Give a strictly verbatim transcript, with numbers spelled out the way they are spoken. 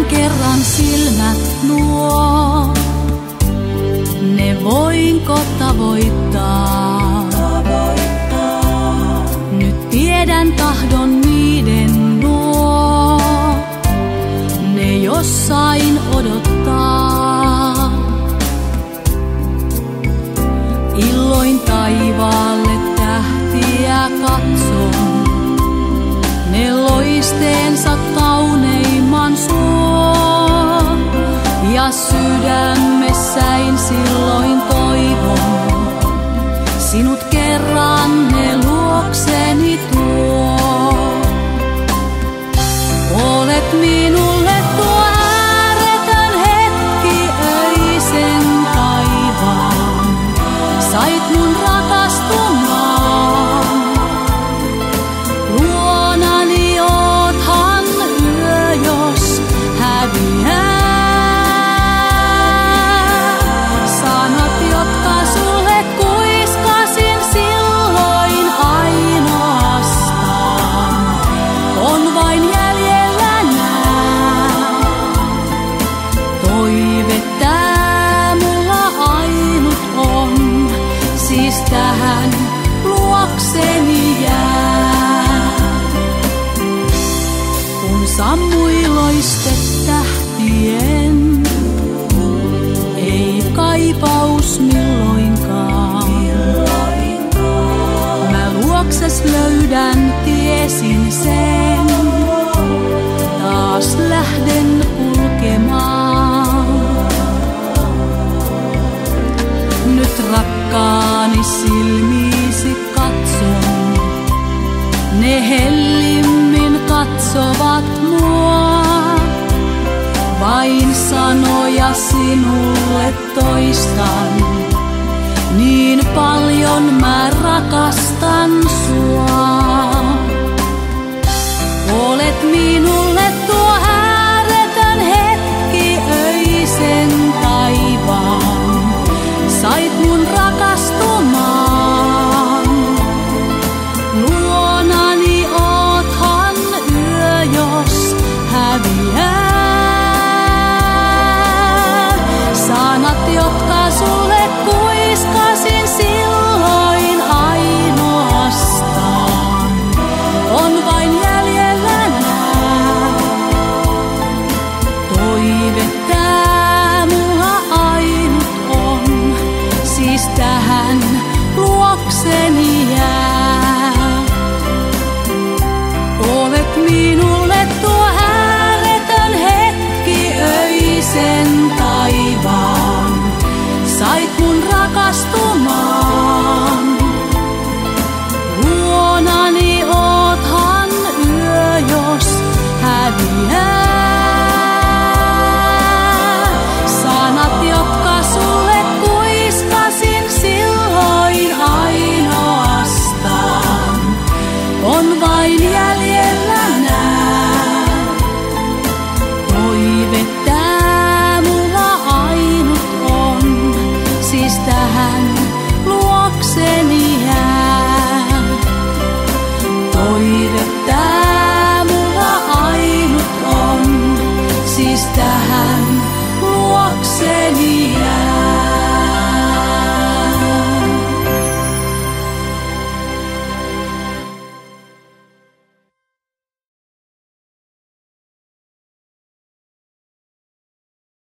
kerran silmät nuo, ne voinko tavoittaa? Nyt tiedän tahdon niiden nuo, ne jossain odottaa. Illoin taivaalle tähtiä katson, ne loisteensa kauneimman suo, ja sydämessäin silloin toivon, sinut kerran ne luokseni tuo. Olet minulle tuo ääretön hetki öisen taivaan, sait mun rakastumaan. Luonani oothan yö, jos häviää. Sanat, jotka sulle kuiskasin silloin ainoastaan, on vain jäljellä nää. Toive tää mulla ainut on, siis tähän luokseni jää. Kun sammui loiste tähtien, ei kaipaus milloinkaan. Mä luokses löydän, tiesin sen, taas lähden kulkemaan. Nyt rakkaani silmiisi katson, ne hellimmin katsovat mua. Vain sanoja sinulle toistan, niin paljon mä rakastan sua. Olet minulle tuo ääretön hetki öisen taivaan, sait mun rakastumaan. Luonani oothan yö, jos häviää. Sanat, jotka sulle kuiskasin silloin ainoastaan, on vain jäljellä nää. Toive tää mulla ainut on, siis tähän luokseni jää. Olet minulle tuo ääretön hetki öisen taivaan, sait mun rakastumaan. Luonani oothan yö, jos häviää. Sanat, jotka sulle kuiskasin silloin ainoastaan, on vain jäljellä nää. Toive tää mulla ainut on, siis tähän luokseni jää.